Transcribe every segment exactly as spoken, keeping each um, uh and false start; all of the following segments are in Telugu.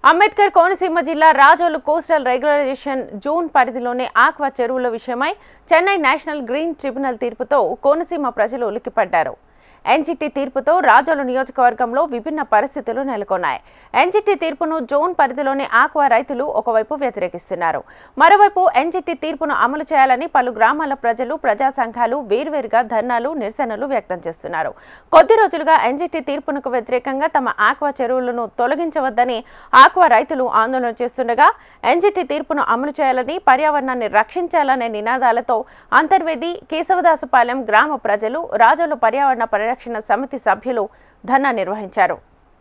అంబేద్కర్ కోనసీమ జిల్లా రాజోలు కోస్టల్ రెగ్యులరైజేషన్ జోన్ పరిధిలోని ఆక్వా చెరువుల విషయమై చెన్నై నేషనల్ గ్రీన్ ట్రిబ్యునల్ తీర్పుతో కోనసీమ ప్రజలు ఉలిక్కిపడ్డారు. ఎన్జిటి తీర్పుతో రాజోలు నియోజకవర్గంలో విభిన్న పరిస్థితులు నెలకొన్నాయి. ఎన్జిటి తీర్పును జోన్ పరిధిలోని ఆక్వా రైతులు ఒకవైపు వ్యతిరేకిస్తున్నారు. మరోవైపు ఎన్జిటి తీర్పును అమలు చేయాలని పలు గ్రామాల ప్రజలు, ప్రజా సంఘాలు వేర్వేరుగా ధర్నాలు, నిరసనలు వ్యక్తం చేస్తున్నారు. కొద్ది రోజులుగా ఎన్జిటి తీర్పునకు వ్యతిరేకంగా తమ ఆక్వా చెరువులను తొలగించవద్దని ఆక్వా రైతులు ఆందోళన చేస్తుండగా ఎన్జిటి తీర్పును అమలు చేయాలని, పర్యావరణాన్ని రక్షించాలనే నినాదాలతో అంతర్వేది, కేశవదాసుపాలెం గ్రామ ప్రజలు రాజోలు పర్యావరణ పరిరక్షణ రక్షణ సమితి సభ్యులు ధర్నా నిర్వహించారు.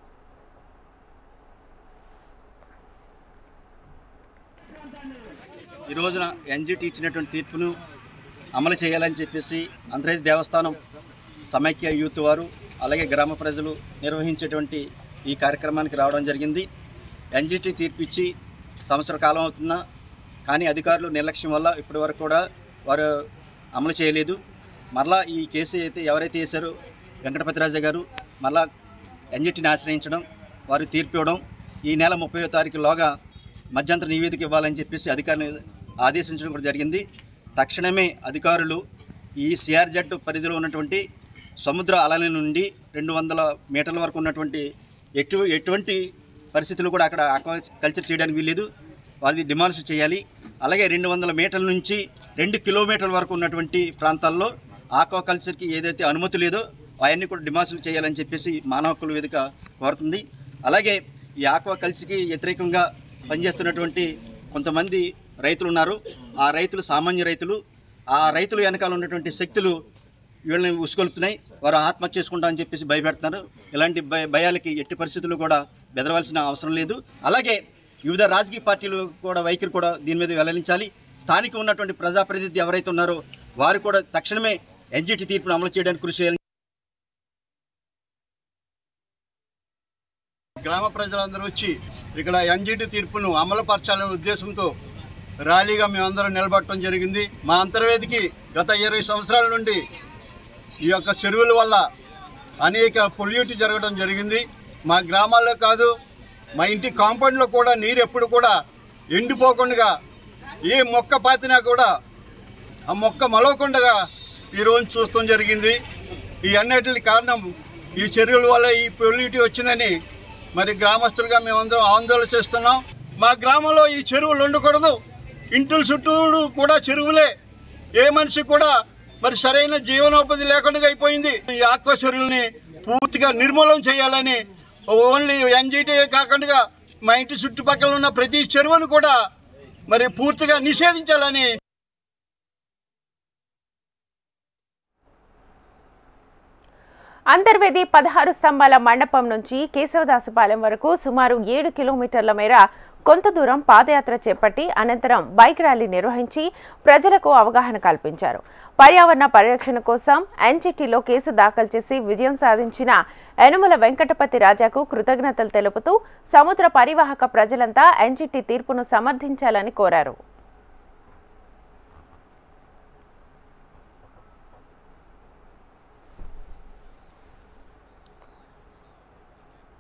ఈ రోజున ఎన్జిటి ఇచ్చినటువంటి తీర్పును అమలు చేయాలని చెప్పేసి అంతర్వేది దేవస్థానం సమైక్య యూత్ వారు అలాగే గ్రామ ప్రజలు నిర్వహించేటువంటి ఈ కార్యక్రమానికి రావడం జరిగింది. ఎన్జిటి తీర్పు ఇచ్చి సంవత్సర కాలం అవుతున్నా కానీ అధికారులు నిర్లక్ష్యం వల్ల ఇప్పటి వరకు కూడా వారు అమలు చేయలేదు. మరలా ఈ కేసు అయితే ఎవరైతే వేశారో వెంకటపతిరాజు గారు మళ్ళా ఎన్జిటిని ఆశ్రయించడం, వారు తీర్పు ఇవ్వడం, ఈ నెల ముప్పై తారీఖులోగా మధ్యంతర నివేదిక ఇవ్వాలని చెప్పేసి అధికారులు ఆదేశించడం కూడా జరిగింది. తక్షణమే అధికారులు ఈ సిఆర్జెడ్ పరిధిలో ఉన్నటువంటి సముద్ర అలల నుండి రెండు వందల మీటర్ల వరకు ఉన్నటువంటి ఎటు ఎటువంటి పరిస్థితులు కూడా అక్కడ ఆక్వా కల్చర్ చేయడానికి వీల్లేదు, వారిది డిమాలిష్ చేయాలి. అలాగే రెండు వందల మీటర్ల నుంచి రెండు కిలోమీటర్ల వరకు ఉన్నటువంటి ప్రాంతాల్లో ఆక్వా కల్చర్కి ఏదైతే అనుమతి లేదో అవన్నీ కూడా డిమాలిష్ చేయాలని చెప్పేసి మానవ హక్కుల వేదిక కోరుతుంది. అలాగే ఈ ఆక్వా కల్చర్కి వ్యతిరేకంగా పనిచేస్తున్నటువంటి కొంతమంది రైతులు ఉన్నారు. ఆ రైతులు సామాన్య రైతులు, ఆ రైతులు వెనకాల ఉన్నటువంటి శక్తులు వీళ్ళని ఉసుకొలుపుతున్నాయి. వారు ఆత్మహత్య చేసుకుంటామని చెప్పేసి భయపెడుతున్నారు. ఇలాంటి భయ భయాలకి ఎట్టి పరిస్థితుల్లో కూడా బెదరవలసిన అవసరం లేదు. అలాగే వివిధ రాజకీయ పార్టీలు కూడా వైఖరి కూడా దీని మీద వెల్లడించాలి. స్థానిక ఉన్నటువంటి ప్రజాప్రతినిధి ఎవరైతే ఉన్నారో వారు కూడా తక్షణమే ఎన్జిటి తీర్పును అమలు చేయడానికి కృషి చేయాలి. గ్రామ ప్రజలందరూ వచ్చి ఇక్కడ ఎన్జిటి తీర్పును అమలుపరచాలనే ఉద్దేశంతో ర్యాలీగా మేమందరం నిలబడటం జరిగింది. మా అంతర్వేదికి గత ఇరవై సంవత్సరాల నుండి ఈ యొక్క చెరువుల వల్ల అనేక పొల్యూట్ జరగడం జరిగింది. మా గ్రామాల్లో కాదు, మా ఇంటి కాంపౌండ్లో కూడా నీరు ఎప్పుడు కూడా ఎండిపోకుండా, ఏ మొక్క పాతినా కూడా ఆ మొక్క మలవకుండా ఈరోజు చూస్తాం జరిగింది. ఈ అన్నిటికి కారణం ఈ చెరువుల వల్ల ఈ పొల్యూట్ వచ్చిందని మరి గ్రామస్తులుగా మేమందరం ఆందోళన చేస్తున్నాం. మా గ్రామంలో ఈ చెరువులు ఉండకూడదు, ఇంటుల చుట్టూ కూడా చెరువులే, ఏ మనిషి కూడా మరి సరైన జీవనోపాధి లేకుండా అయిపోయింది. ఈ ఆక్వా చెరువుల్ని పూర్తిగా నిర్మూలన చేయాలని, ఓన్లీ ఎన్జిటి కాకుండా మా ఇంటి చుట్టుపక్కల ఉన్న ప్రతి చెరువును కూడా మరి పూర్తిగా నిషేధించాలని. అంతర్వేది పదహారు స్తంభాల మండపం నుంచి కేశవదాసుపాలెం వరకు సుమారు ఏడు కిలోమీటర్ల మేర కొంత దూరం పాదయాత్ర చేపట్టి అనంతరం బైక్ ర్యాలీ నిర్వహించి ప్రజలకు అవగాహన కల్పించారు. పర్యావరణ పరిరక్షణ కోసం ఎన్జిటిలో కేసు దాఖలు చేసి విజయం సాధించిన యనుమల వెంకటపతి రాజాకు కృతజ్ఞతలు తెలుపుతూ సముద్ర పరివాహక ప్రజలంతా ఎన్జిటి తీర్పును సమర్థించాలని కోరారు.